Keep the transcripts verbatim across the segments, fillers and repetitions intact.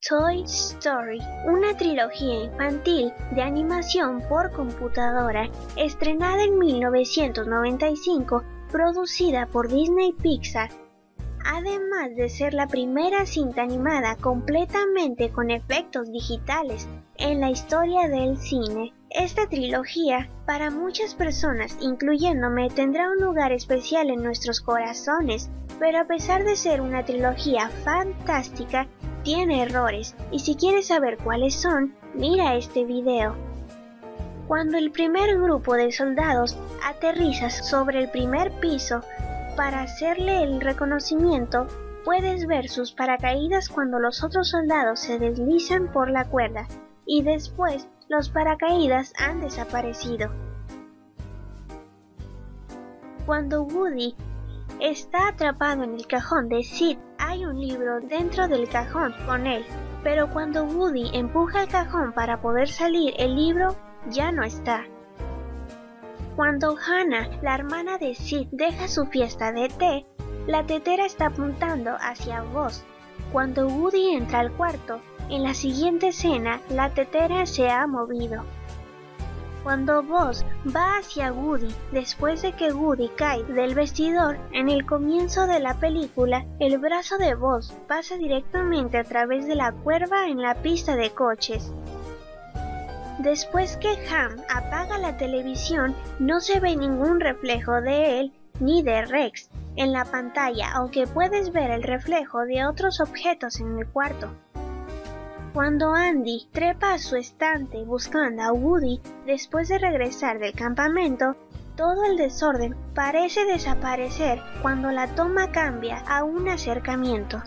Toy Story, una trilogía infantil de animación por computadora estrenada en mil novecientos noventa y cinco, producida por Disney Pixar. Además de ser la primera cinta animada completamente con efectos digitales en la historia del cine. Esta trilogía, para muchas personas, incluyéndome, tendrá un lugar especial en nuestros corazones, pero a pesar de ser una trilogía fantástica, tiene errores, y si quieres saber cuáles son, mira este video. Cuando el primer grupo de soldados aterriza sobre el primer piso para hacerle el reconocimiento, puedes ver sus paracaídas cuando los otros soldados se deslizan por la cuerda, y después los paracaídas han desaparecido. Cuando Woody está atrapado en el cajón de Sid, hay un libro dentro del cajón con él, pero cuando Woody empuja el cajón para poder salir, el libro ya no está. Cuando Hannah, la hermana de Sid, deja su fiesta de té, la tetera está apuntando hacia Buzz. Cuando Woody entra al cuarto, en la siguiente escena, la tetera se ha movido. Cuando Buzz va hacia Woody, después de que Woody cae del vestidor, en el comienzo de la película, el brazo de Buzz pasa directamente a través de la cuerda en la pista de coches. Después que Ham apaga la televisión, no se ve ningún reflejo de él ni de Rex en la pantalla, aunque puedes ver el reflejo de otros objetos en el cuarto. Cuando Andy trepa a su estante buscando a Woody después de regresar del campamento, todo el desorden parece desaparecer cuando la toma cambia a un acercamiento.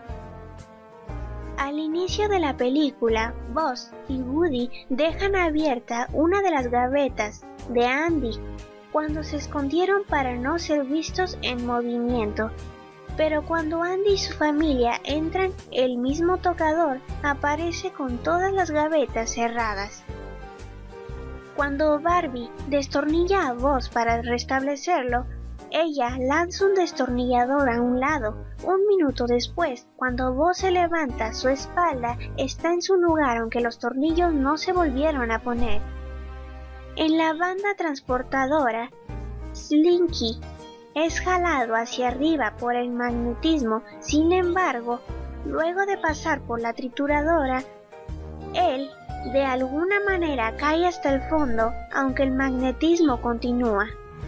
Al inicio de la película, Buzz y Woody dejan abierta una de las gavetas de Andy cuando se escondieron para no ser vistos en movimiento. Pero cuando Andy y su familia entran, el mismo tocador aparece con todas las gavetas cerradas. Cuando Barbie destornilla a Buzz para restablecerlo, ella lanza un destornillador a un lado. Un minuto después, cuando Buzz se levanta, su espalda está en su lugar aunque los tornillos no se volvieron a poner. En la banda transportadora, Slinky es jalado hacia arriba por el magnetismo. Sin embargo, luego de pasar por la trituradora, él de alguna manera cae hasta el fondo, aunque el magnetismo continúa.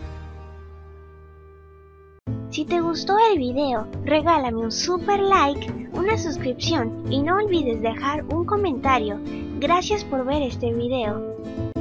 Si te gustó el video, regálame un super like, una suscripción y no olvides dejar un comentario. Gracias por ver este video.